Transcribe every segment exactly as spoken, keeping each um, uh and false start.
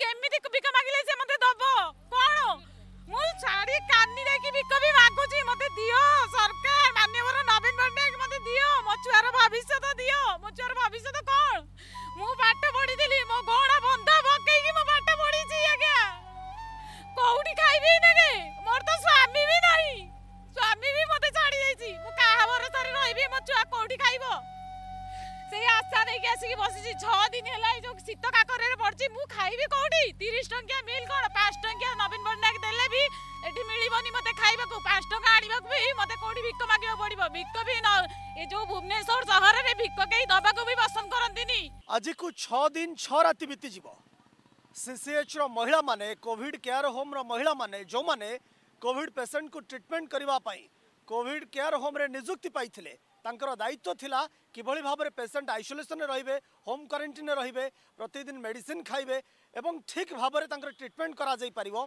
केमिति बिक मागिले से मते दबो कोन मु साड़ी कानी रे की बिक भी मागुची मते दियो सरकार माननीय नवीन पट्टनायक मते दियो मो छुआर भविष्य तो दियो मो छुआर भविष्य तो कोन मु पाठ पढ़ी दिली मो घोड़ा बंधा बकई की मो पाठ पढ़ी छी आज्ञा कोउठी खाइबी नेगे मोर तो स्वामी भी नहीं स्वामी भी मते छाड़ी जाईची मु काहा भरोसा रे रहिबी मो छुआ कोउठी खाइबो से आशा नहीं आसिक बसी छह दिन है जो शीत काकर पड़ी मु खाइबी कौटी तीस टंकिया मिल कौन पाँच टंकिया नवीन पट्टनायक देले भी एटी मिलबनी मते खाइबा को पाँच टंका आनिबा भी मते कोठी भिक मागिबा पड़िबो भिक भी न ए जो भुवनेश्वर शहर रे भिक केही दबा को भी पसंद करंतिनी आज को छह दिन छह राति बीती जीवो सीसीएच रो महिला माने कोविड केयर होम रो महिला माने जो माने कोविड पेशेंट को ट्रीटमेंट करबा पई कोविड केयर होम रे नियुक्ति पाइथिले तांकर दायित्व थिला किभली भाव में पेशेंट आइसोलेशन रे होम क्वारंटाइन रे प्रतिदिन मेडिसिन खाइबे एवं ठीक भाव में तांकर ट्रीटमेंट करा जाई परिबो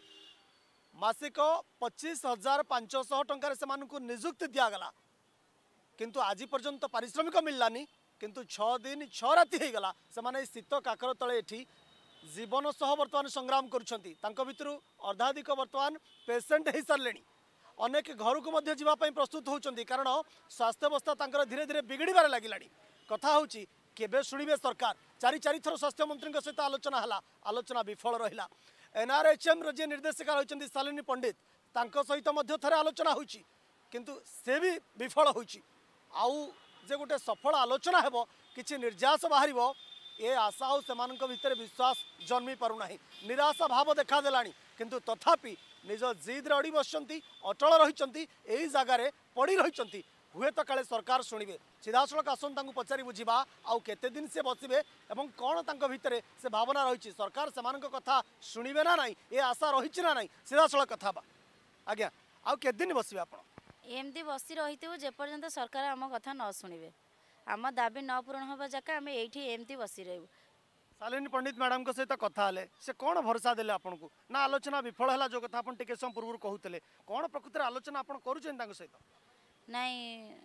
मासिक पच्चीस हजार पांचश टंकार से नियुक्ति दिगला किंतु आज पर्यंत पारिश्रमिक मिललानी किंतु छह दिन छह राति हो गला से शीत काकर तले एठी जीवन सह बर्तमान संग्राम करुछंती तांको भितरु अर्धाधिक बर्तमान पेशेंट हो सारे अनेक घर को मध्य जीवाई प्रस्तुत होती कारण स्वास्थ्य अवस्था तांकर धीरे धीरे बिगड़बार लगिला कथा हूँ केबे शुणिबे सरकार चारि चारि थर स्वास्थ्य मंत्री सहित आलोचना है आलोचना विफल रहा एनआरएचएम जी निर्देशिका रही शालिनी पंडित तांको सहित मध्य थरे आलोचना होची किंतु से भी विफल होची आउ जे गोटे सफल आलोचना हेबो किछि निर्यास बाहरिबो ए आशा और सेमानक भितर विश्वास जन्मी पारुना निराशा भाव देखा देलानी किंतु तथापि निज जिद अड़ी बसंती अटल रही जगार पड़ी रही हुए तो काले सरकार शुणिबे सीधासलख आसन तांको पचारि बुझिबा आउ केते दिन से बसिबे एवं कौन तांको भितर से भावना रही सरकार सेमानक कथा शुणिबे ना नहीं ए आशा रही ना नहीं सीधासलख कथा बा आज्ञा आउ केते दिन बसिबे आपण एमती बसी रही जेपर्यंत सरकार आम कथा न शुणिबे आम दाबी न पूरण हवा जाका आम एठी एमती बसी रहू शालिनी पंडित मैडम सहित कथा है से कौन भरोसा देले आपन को ना आलोचना विफल है जो कथा अपन टिके समय पूर्व कहते कौन प्रकृति आलोचना आप सहित नाई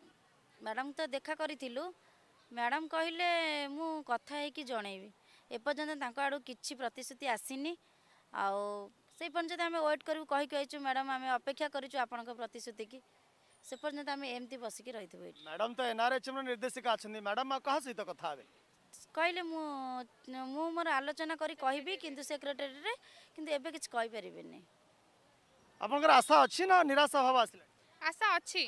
मैडम तो देखा करूँ मैडम कहले मु कथा है कि जनइबी एपर्यंत आड़ू किसी प्रतिश्रुति आसीनी आउ से पर्यंत आम वेट करूँ कही कहीचु मैडम आम अपेक्षा करूँ आपण प्रतिश्रुति की से पर्यंत आम एमती बसिकी रही मैडम तो एनआरएचएम निर्देशिका अच्छा मैडम क्या सहित कथा कहले मु मोर आलोचना करी कहबी किंतु सेक्रेटरी रे किंतु एबे किछ कहि परिबेनी आपनकर आशा अछि ना निराशा भाव आसिले आशा अछि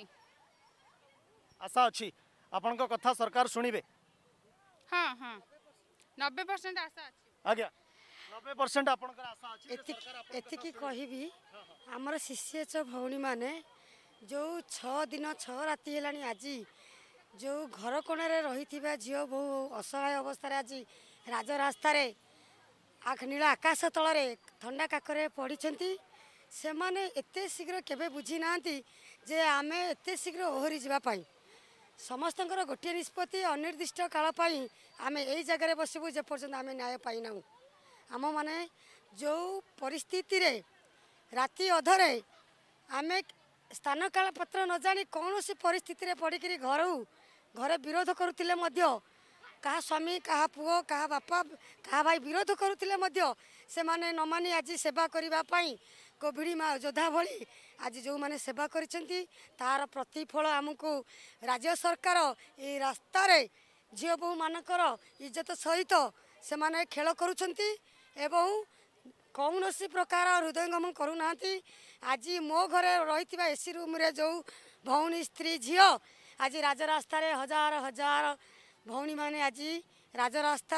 आशा अछि आपनकर कथा सरकार सुनिबे हां हां नब्बे परसेंट आशा अछि आज्ञा नब्बे परसेंट आपनकर आशा अछि एति एति की कहबी हमर शिष्यच भौणी माने जो छह दिन छह राति हेलानी आजी जो घर कोणरे रही झील बहु असहाय अवस्था आज राजरास्तार आख नीला आकाश तल ठंडा काकर पड़ी से माने एते शीघ्र केबे बुझी नांती जे आमे एते शीघ्र ओहरी जावाई समस्त गोटे निष्पत्ति अनिर्दिष्ट काल आमे यही जगह बसबू जे पर्यंत आमे न्याय पाईना आम माने जो परिस्थिति रे राति अधरे आमे स्थान काल पत्र न जानी कौन सी परिस्थिति रे पड़िकी घर घरे विरोध करुले क्या स्वामी क्या पुओ क्या बापा क्या भाई विरोध करुले से माने न मानी आज सेवा करने कोविड मा योद्धा भली आज जो माने सेवा करिसेंती तार प्रतिफल आमको राज्य सरकार ये रास्ता रे झील बहु मानकर इज्जत सहित से माने खेल करुछंती एवं कौन सी प्रकार हृदयंगम करूना आज मो घरे रही एसी रूम रे जो भौणी स्त्री झील आज राजरास्ता हजार हजार भौणी माने आज राजरास्ता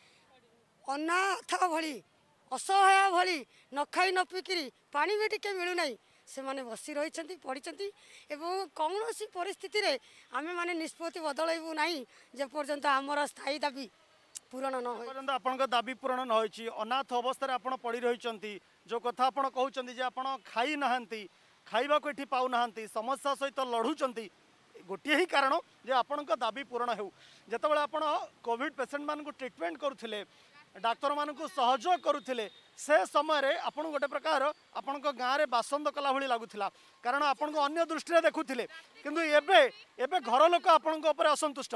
अनाथ भली असहाय भली न खाई न पिकी पानी भी टिके मिलूना से माने बसी रही पढ़ी एवं कौन सी परिस्थिति रे आमे माने निष्पत्ति बदलैबू नहीं जे पर्यंत आमर स्थायी दाबी पूरण न हो आपन दाबी पूरण न होई अनाथ अवस्था आपन पड़ी रही जो कथा आपन कहउचंती जे आपन खाई नहांती खाइबा को एठी पाउ नहांती समस्या सहित लढुचंती गोटे ही कारण जे आपन दाबी पूरण हो जितेबाला आपन कोविड पेशेंट मान को ट्रीटमेंट करुले डाक्तर मान को सहयोग करुले से समय आपन गोटे प्रकार आपन गाँव में बासंद कला भली लगुला कारण आपन को अन्य दृष्टि देखुले किंतु एबे एबे घर लोक आपन असंतुष्ट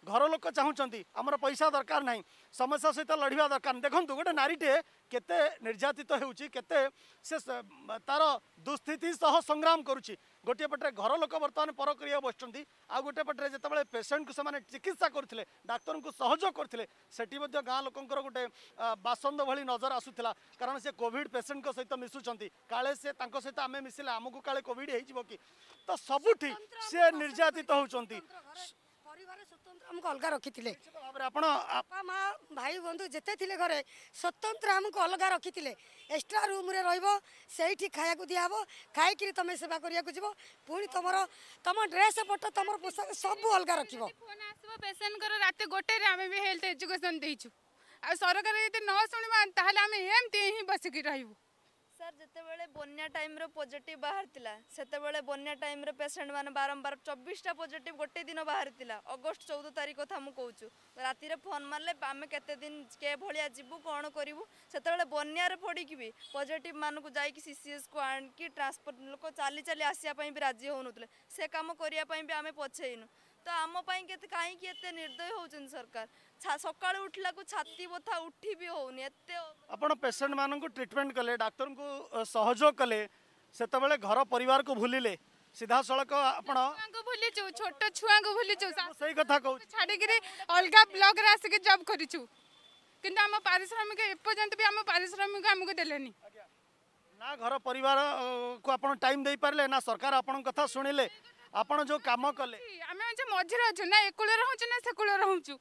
घर लोक चाहूँगी आमर पैसा दरकार ना समस्या सहित लड़वा दरकार देखूँ गोटे नारीटे केते निर्यातित होउची केते से तार दुस्थिति सह संग्राम करुच्ची गोटे पटे घर लोक बर्तमान पर करिया बसुँच आ गोटे पटे जिते पेसेंट को से चिकित्सा करते डाक्तर को सहयोग करते सेठी गाँ लोकंर गोटे बासंद भली नजर आसूला कारण से कोविड पेसेंट को सहित मिशुंट काले से सहित आम मिसिले आमको काले कोविड हो कि तो सबुठी से निर्यातित होती परिवार स्वतंत्र हमको अलग रखी आपण बापा माँ भाई बंधु जिते थे घरे स्वतंत्र हमको अलग रखी एक्सट्रा रूम रे रहिबो सेठी खाया को दिया हबो खाई कि तुम सेवा करिया को जीवो पुणी तुम तुम ड्रेस पट तुम पोशाक सब अलग रखिबो फोन आसबो पेशेंट कर रात गोटे रे आमे भी हेल्थ एजुकेशन देइछु आ सरकार यदि न सुनिबा ताहले आमे एमती ही बसिकी रहिबो सर जितेबाला बन्या टाइम रे पॉजिटिव बाहर तिला सेतेबाला बन्या टाइम रे पेशेंट माने बारंबार चौबीस टा पॉजिटिव गोटे दिन बाहर तिला अगस्त चौदह तारीख कथा मु कहूछु राति रे फोन मारले आमे केते दिन के भलिया जीवु कोन करिवु सेतेबाला बन्या रे पड़ी कि भी पॉजिटिव मान को जाई कि सीसीएस को आन कि ट्रांसपोर्ट लोक चाली चाली आसिया पई भी राजी होनुतले से काम करिया पई भी आमे पछेइनु तो आम पई केते काहे कि एते निर्दय होउछन सरकार सकाळ उठला को छाती बथा उठी भी होउनी एते आपण पेशेंट मान को ट्रीटमेंट कले डाक्टर को सहयोग कले सेतेबेले घर परिवार को भूलिले सीधा सड़क आपण को भूलिचु छोट छुआ को भूलिचु सही कथा कहू छाड़ी गिरी अलगा ब्लॉक रे आसी के जॉब करिचु किंतु हम पारिश्रमिक एपर्यंत भी हम पारिश्रमिक हमको देलेनी ना घर परिवार को आपण टाइम दे पारले ना सरकार आपण कथा सुनिले आपण जो काम कले आमे जे मझिर अछु ना एकुले रहउछु ना सेकुले रहउछु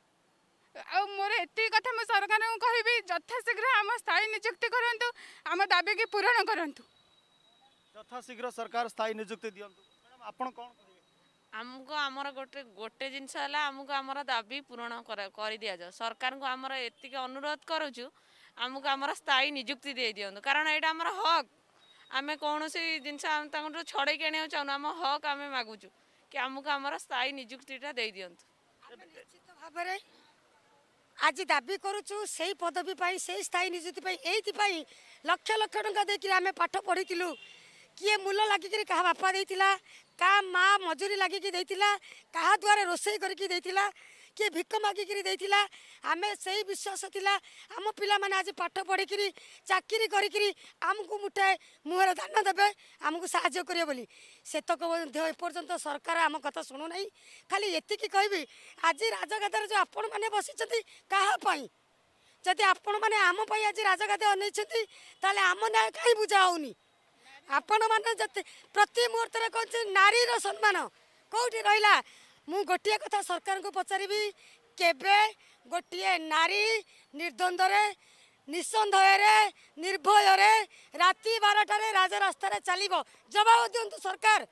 आ मोर एती कथा म सरकार को कहबी यथाशीघ्र आम स्थायी नियुक्ति करंतु आम दाबी के पूरण करंतु यथाशीघ्र सरकार स्थायी नियुक्ति दियंतु मैडम आपण कोन कहिबे हमको आमर गोटे गोटे जिनस है आमको आमर दाबी पूरण कर दिया जाओ सरकार को आमर एतिक अनुरोध करुचु आमको आमर स्थायी नियुक्ति दे दियंतु कारण एटा आमर हक आमे कौन सी जिनस छड़े के आने चाहूँ आम हक आम मागुचु कि आमको आमर स्थायी नियुक्तिटा दे दियंतु निश्चित भाव आज दाबी करुचु से पदवी पाई से स्थायी नियुक्ति पाई एथि पाई लक्ष लक्ष टंका देकि आमे पाठ पढ़ीलु किए मूल लागिक क्या बापा देता क्या माँ मजूरी लागिक देता क्या द्वारा रोषे करके किए भिक मागिक देता आम से विश्वास थिला आम पिला माने आज पाठ पढ़िक चाकरी करमको मुठाए मुहर दान देवे आमको साहाय्य करिए बोली सेतक एपर्यंत सरकार आम कथा शुणु ना खाली एतिकी कहबी आज राजगादार जो आपण मैंने बसी कहापाई जदि आपण मैंने आम आज राजगादी अनैछंती ताले आम न्याय कहीं बुझा होनी आपण मैंने जते प्रति मुहूर्त कहते नारीर सम्मान कौटी रहा मु गोटे कथा सरकार को पचारि केबे गोटे नारी निर्द्वंद्व निसंदेह निर्भय राति बारटारे राजरास्त चलो जवाब दिंतु सरकार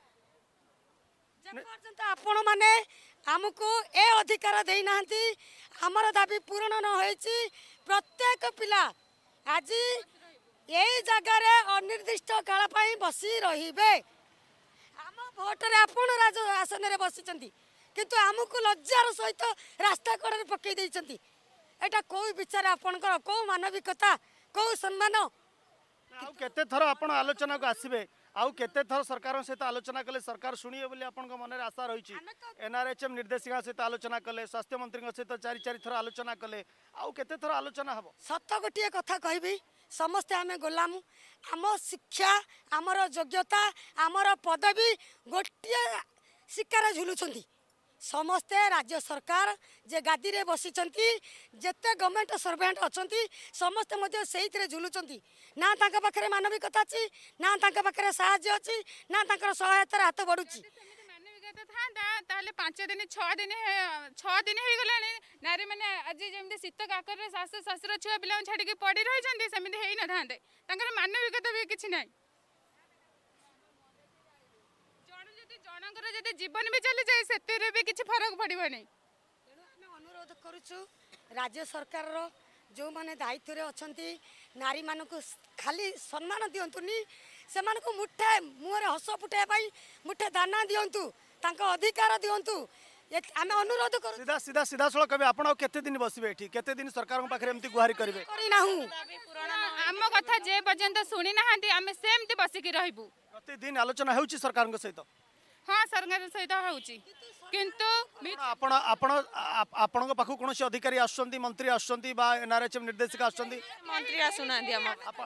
जपर्यंत आपण मैंने आमको ए अधिकार देना आमर दाबी पूरण न होइछि प्रत्येक पिला आज यही जगार अनिर्दिष्ट काल बसी रहिबे आम भोटर आपण राज आसन में बसी किंतु आमको लज्जार सहित रास्ता कड़े पकई देइछंती एटा को विचार आपनकर को मानविकता को सम्मान आउ केते थर आपण आलोचना को आसीबे आउ केते थर सरकार सहित आलोचना कले सरकार शुणिए बोली आपन मन में आशा रही एनआरएचएम निर्देशिका सहित आलोचना कले स्वास्थ्य मंत्री सहित चारि चारि थर आलोचना कले आउ केते थर आलोचना हबो सत गोटे कथा कहबी समस्ते आमे गोलाम आम शिक्षा आमर योग्यता आमर पदवी गोटे शिकार झुलुछंती समस्ते राज्य सरकार जे गादी रे बसी जेते गवर्नमेंट सर्वेंट अच्छी समस्ते मध्य से झुलुंट ना तांका पाखरे मानविकता अच्छी ना तांका पाखरे साहाय्य अच्छी ना तांकर सहायतार हाथ बढ़ुची ताले पांच दिन छः दिन छः दिन हो गला नारी मैंने आज जमी शीत काकर शाशु शशुर छुआ पिला छाड़ी पड़ी रही सेमती हो ना था मानविकता भी किसी ना जनकर जब जीवन भी चली जाए से भी किसी फरक पड़ो नहीं अनुरोध करुचु राज्य सरकार जो माने दायित्व रे अछंती नारी मान को खाली सम्मान दिंतुनी से मुठे मुहर हस फुटाई मुठे दाना दिंतु अधिकार दिंतु आम अनुरोध कर सीधा सीधा सीधा सड़क कभी आप केते दिन बसबे एठी केते दिन सरकार पाखे एमती गुहारी करिवे आम कथा जे पर्यंत शुणी ना आम सेमती बसिकी रहबू प्रतिदिन आलोचना होउची सरकार सहित हाँ सरकार सहित होउची किंतु आपण आपण आपणक पाखु कोनोसी अधिकारी आछंती मंत्री आछंती बा एनआरएचएम निर्देशक आछंती मंत्री आसुना हम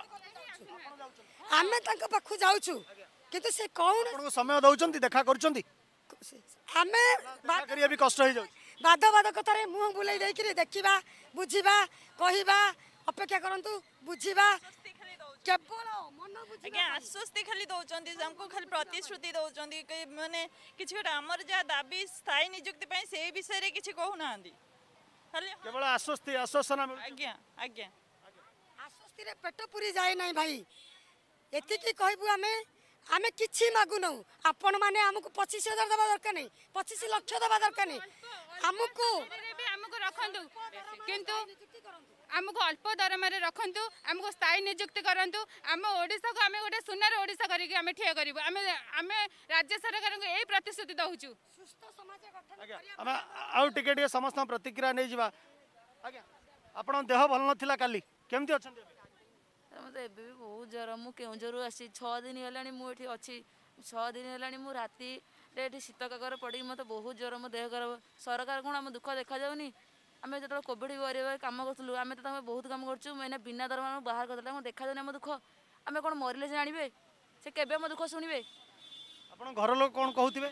आमे तांका पाखु जाउछु किंतु से कौन आपनको समय दउचंती देखा करचंती आमे देखा करिया भी कष्ट हो जाउ बाद बाद कथारे मुह बुलाई देकरी देखिबा बुझिबा कहिबा अपेक्षा करंतु बुझिबा केवल मन बुझिबा आज्ञा आश्वस्ति खाली दौरान हमको खाली प्रतिश्रुति दौरान माने किसी गोटे आमर जहाँ दाबी स्थायी नियुक्ति से विषय रे किसी कहूना खाली केवल आश्वस्ति आश्वासन मिलु आज्ञा आज्ञा आश्वस्ति रे पेट पुरी जाए नहीं भाई एतिकी कहबू आमे आमे किछि मागु न आपण माने हमको पच्चीस हजार दबा दरकार नहीं पच्चीस लाख दबा दरकार नहीं हमको हमको रखंतु किंतु हमको अल्प दरमा रखंतु हमको स्थायी नियुक्ति करंतु आम ओडिशा को आमे गोटे सुनार ओडिशा करिके आमे ठिया करिवु आमे आमे राज्य सरकार को एई प्रतिश्रुति दउछु सुस्थ समाज गठन आज्ञा हम आउ टिके टिके समस्त प्रतिक्रिया नै जिबा आज्ञा आपण देह भल नथिला काली केमति अछन मत ए बहुत ज्वर मु केउझर आसी छः दिन है मुझे अच्छी छः दिन है मु राति शीत काकर पड़ी मत बहुत ज्वर मो देह खराब सरकार कौन आम दुख देखा जाऊनी आम जो कोविड वरियर कम करूँ आम तो बहुत कम कर बिना दरमा बाहर कर देखा जाऊनी आम दुख आम कौन मरले से जानवे से केबे मो दुख शुणवे आपण घर लोग कौन कहते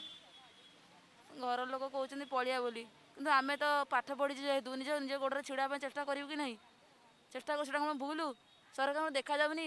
घर लोग कहते पलिया बोली कि आम तो पाठ पढ़ी जेहेतु निज निज गोड़े छिड़ा चेष्टा करूँ कि नहीं चेष्टा कर भूल सरकार देखा जाऊनी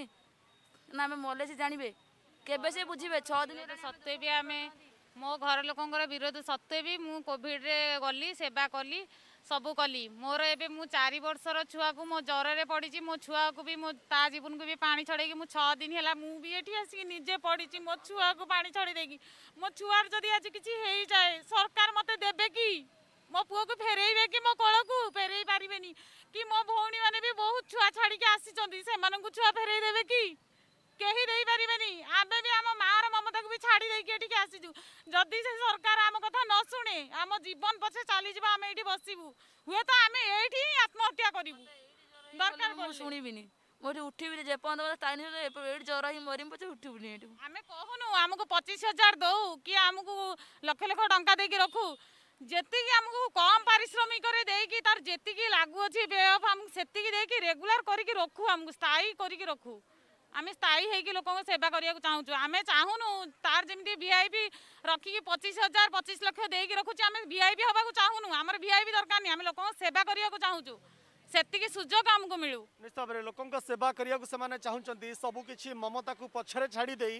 ना आम मरले से जानवे केबे से बुझे छः दिन सत्वे भी आम मो घर लोकंर विरोध सत्वे भी मु कोविड रे गली सेवा कली सबू कली मोर एबे मु चारि वर्षर छुआ को मो ज्वर रे पड़ी मो छुआ को भी मो ता जीवन को भी पानी छड़े मु छः दिन है मु भी एठी आसी निजे पड़ी मो छुआ को पानी छड़ी देगी मो छुआर जदि आज किछि हेई जाए सरकार मते देबे कि मो पुओ को फेरेइबे कि मो कोल को फेरेई पारिबेनी कि मो भौणी माने भी बहुत छुआ छाड़ी के आसी चंदी से मानन को छुआ फेरेई देबे कि केही देई पारिबेनी आबे भी हम मार ममता को भी छाड़ी देई के एठी के आसी छु जदी से सरकार हम कथा न सुने हम जीवन पछे चली जबा हम एठी बसिबू हुए तो हम एठी आत्महत्या करिवू दरकार मु सुनिबिनी मोठी उठिबिनी जे पन्द ताइन एठी ज्वर ही मरिम पछे उठिबिनी एठी आमे कहनु हमको पच्चीस हजार दो कि हमको लक्ष लक्ष टंका देकी रखू जेति हमको कम पारिश्रमिक देकी तार जेति लागू अच्छी बे ऑफ हम सेति देकी रेगुलर करिकी रखू हमको स्थायी करिकी रखू आम स्थायी होगी लोक सेवा करने चाहूँ आम चाहूनु तार जमी वीआईपी रखिकी पच्चीस हजार पच्चीस लक्ष देकी रखुचे आम वीआईपी हवा चाहूनु आम वीआईपी दरकार नहीं आम लोक सेवा करने चाहूँ से सुजोग आमको मिलू निश्चित भाव लोक सेवा करने से चाहूँगी सबकि ममता को पछरे छाड़ी दे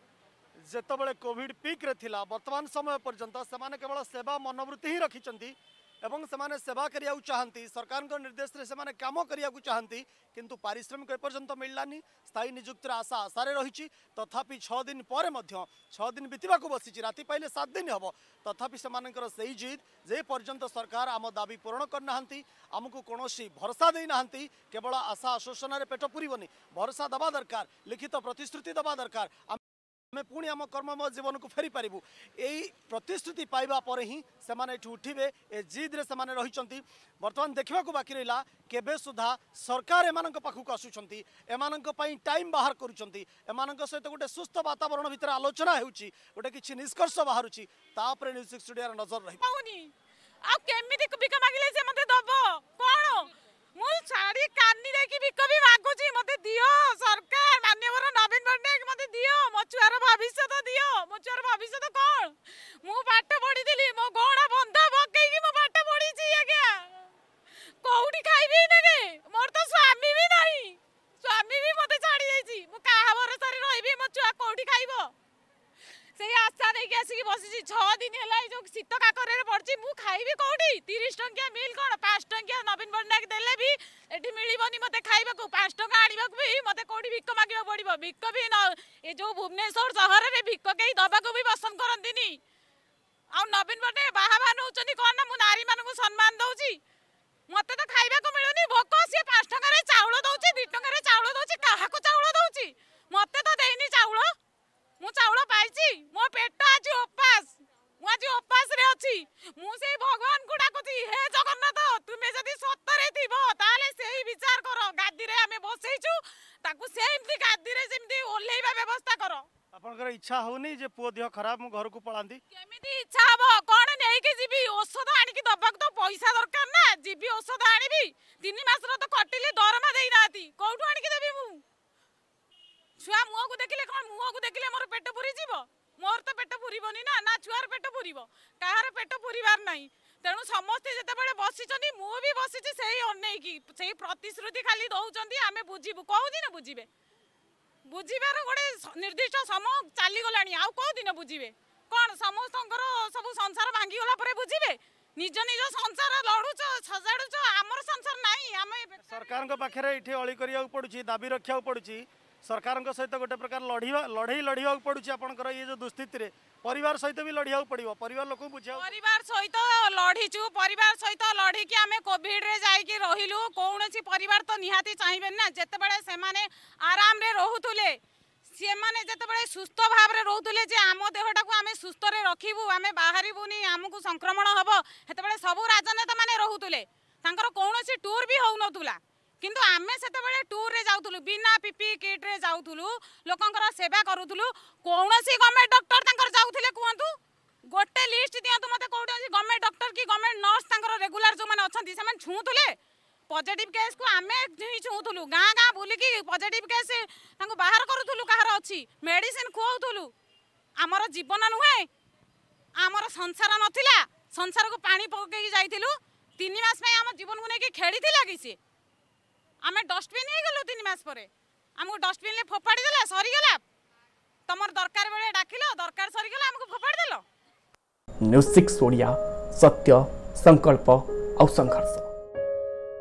जितेबाला कोविड पीक रे थिला वर्तमान समय पर्यंत से केवल सेवा मनोवृत्ति ही रखिंट एवं से सेवा करिया चाहती सरकार निर्देश से सेमाने काम करिया चाहती किंतु पारिश्रमिक एपर्यंत मिललानी स्थायी नियुक्तिर आशा आशारे रही तथापि छः दिन पर छः दिन बीतवा बसी राति पाइले सात दिन हम तथापि से जिद जे पर्यंत सरकार आम दाबी पूरण करना आमको कौन भरोसा देना केवल आशा आश्वासन पेट पुरबनी भरोसा दबा दरकार लिखित प्रतिश्रुति दबा दरकार आमे पुणी आम कर्ममय जीवन को फेरी पारिबु एई प्रतिश्रुति पाइबा पर ही सेमाने एठु उठिबे ए जिद रे सेमाने रहिचंती वर्तमान देखिबा को बाकी रहिला केबे सुधा सरकार एमानक पाखु को आसुचंती एमानक पई टाइम बाहर करूचंती एमानक सहित गोटे सुस्थ वातावरण भितर आलोचना हेउची गोटे किछि निष्कर्ष बाहरुची ता पर न्यूज़ स्टूडियो रे नजर रही पाउनी आ केमिति बिक मागिले से मते दबो कोन मु साड़ी कानी देखि बिक भी मागुची मते दियो सरकार माननीय नवीन पटनायक मते दियो मो छुआर भविष्य तो दियो मो छुआर भविष्य तो कोन मु पाठ पढी दिली मो गोड़ा बंधा बकई कि मो पाठ पढी छी आज्ञा कोउडी खाइबी नेगे मोर तो स्वामी भी नहीं स्वामी भी मते छाड़ी जाई छी मु काहा भरोसा रे रहिबी मो छुआ कोउडी खाइबो से आशा नहीं आसिक बसी छः दिन है जो शीत काकर पड़ी मु खाइबी कौटी तीस टंकिया मिल कौन पाँच टंकिया नवीन पटनायक देले भी ये मिलबनी मत खाइबा पाँच टका आने भी मत कौटी भिक मागे पड़ो भिक भी न ये जो भुवनेश्वर सहर में भिक कई दबा भी पसंद करती आ नवीन पटनायक बाहा नौ कौन ना मुझे नारी मान सम्मान दौची मत तो खाइबा को मिलूनी भोक सी पाँच टकर चाउल दौची दी टकर चाउल दौची क्या चाउल दौची मत तो देनी चाउल मु चाउल पाइची मो पेट आज उपास मु आज उपास रे अछि मु से भगवान को डाकुची हे जगन्नाथ तुमे जदी सत्तरे थिबो ताले सेही विचार करो गादी रे हमें बसैछु ताकू सेमती गादी रे जेमती ओल्हेबा व्यवस्था करो आपनकर इच्छा होनी जे पुओ देह खराब मु घर को पळांदी केमिति इच्छा हबो कोन नेई के जीबी औषध आनी की दबाक तो पैसा दरकार ना जीबी औषध आनीबी तीन मास रो तो कटिले दरमा देई नाती कोठु आनी की देबी मु छुआ मुह को देखिले कोन मुह को देखिले मोर पेट पुरी जीवो मोर तो पेट पुरीबनी ना ना छुआर पेट पुरीबो काहार पेट पुरीबार नाही तेणु समस्ते जेते बेले बसिचनी मु भी बसिची सेही अनै की सेही प्रतिश्रुति खाली दउचंदी आमे बुझीबु कहू दिन बुझीबे बुझीबार गोटे निर्दिष्ट समय चली गलानी आउ कहू दिन बुझीबे कौन समस्तंकर सब संसार भांगी गला परे बुझीबे निज निज संसार लड़ुच सजाड़ुच आमर संसार नाही आमे सरकार पाखे ये अली करिया पड़ुची दाबी रखा पड़ुची सरकार सहित गोटे प्रकार लड़ीवा लड़ई लड़िया पड़ुची आपनकर ये जो दुस्थिति रे परिवार सहित भी लड़िया पड़िबो परिवार लोक बुझा परिवार सहित लड़ीचु परिवार सहित लड़ी कि आमे कोविड रे जाई कि रहिलु कोनोसी परिवार तो निहाती चाहिबे ना जते बेले से माने आराम रे रहुतुले से माने जते बेले सुस्थ भाव रे रहुतुले जे आम देहटा को आमे सुस्थ रे रखिबु आमे बाहरिबुनी हमकु संक्रमण हबो हेते बेले सब राजनेता माने रहुतुले तांकर कोनोसी टूर भी होउ नतुला किंतु आमे सेते बेले टूर रे जाउतुलु बिना पीपी किट रे जाउतुलु लोकंकर सेवा करूतुलु कोनोसी गवर्नमेंट डॉक्टर तांकर जाउथिले कुहंतु गोटे लिस्ट दियंतु मते कोउडे गवर्नमेंट डॉक्टर की गवर्नमेंट नर्स तांकर रेगुलर जो माने अछंती से माने छुउतुले पॉजिटिव केस को आमे ही छुउतुलु गां गां बुली की पॉजिटिव केस तांको बाहर करूतुलु कहार अछि मेडिसिन खुआउतुलु हमर जीवन नुहे हमर संसार नथिला संसार को पानी पकेई जाइतिलु तीन मास में हम जीवन को नेकी खेड़ीथिला किसी आमे डस्टबिन ही गलो तीन मास परे हमको डस्टबिन ले फोपाड़ी देला सरी गला तमर दरकार बेले डाकिलो दरकार सरी गला हमको फोपाड़ी देलो न्यूज़ सिक्स ओडिया सत्य संकल्प और संघर्ष।